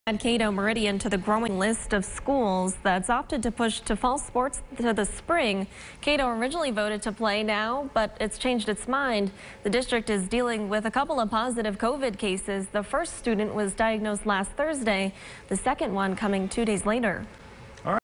Add Cato-Meridian to the growing list of schools that's opted to push to fall sports to the spring. Cato originally voted to play now, but it's changed its mind. The district is dealing with a couple of positive COVID cases. The first student was diagnosed last Thursday, the second one coming 2 days later.